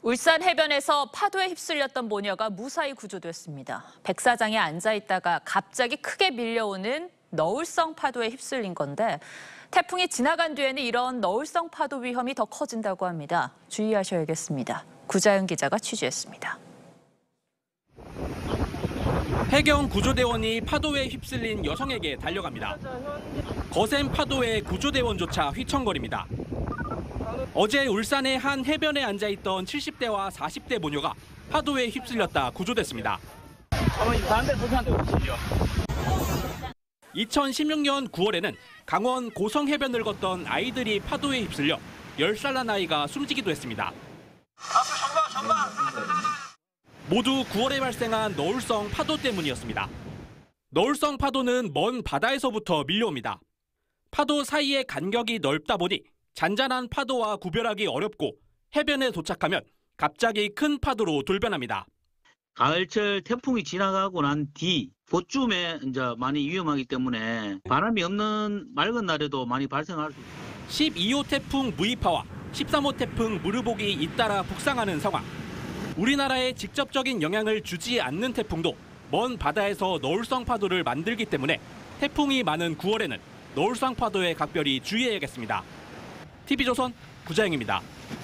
울산 해변에서 파도에 휩쓸렸던 모녀가 무사히 구조됐습니다. 백사장에 앉아 있다가 갑자기 크게 밀려오는 너울성 파도에 휩쓸린 건데 태풍이 지나간 뒤에는 이런 너울성 파도 위험이 더 커진다고 합니다. 주의하셔야겠습니다. 구자연 기자가 취재했습니다. 해경 구조대원이 파도에 휩쓸린 여성에게 달려갑니다. 거센 파도에 구조대원조차 휘청거립니다. 어제 울산의 한 해변에 앉아있던 70대와 40대 모녀가 파도에 휩쓸렸다 구조됐습니다. 2016년 9월에는 강원 고성 해변을 걷던 아이들이 파도에 휩쓸려 10살 난 아이가 숨지기도 했습니다. 모두 9월에 발생한 너울성 파도 때문이었습니다. 너울성 파도는 먼 바다에서부터 밀려옵니다. 파도 사이의 간격이 넓다 보니 잔잔한 파도와 구별하기 어렵고 해변에 도착하면 갑자기 큰 파도로 돌변합니다. 가을철 태풍이 지나가고 난 뒤 그쯤에 이제 많이 위험하기 때문에 바람이 없는 맑은 날에도 많이 발생할 수 있습니다. 12호 태풍 무이파와 13호 태풍 무르복이 잇따라 북상하는 상황. 우리나라에 직접적인 영향을 주지 않는 태풍도 먼 바다에서 너울성 파도를 만들기 때문에 태풍이 많은 9월에는 너울성 파도에 각별히 주의해야겠습니다. TV조선 구자영입니다.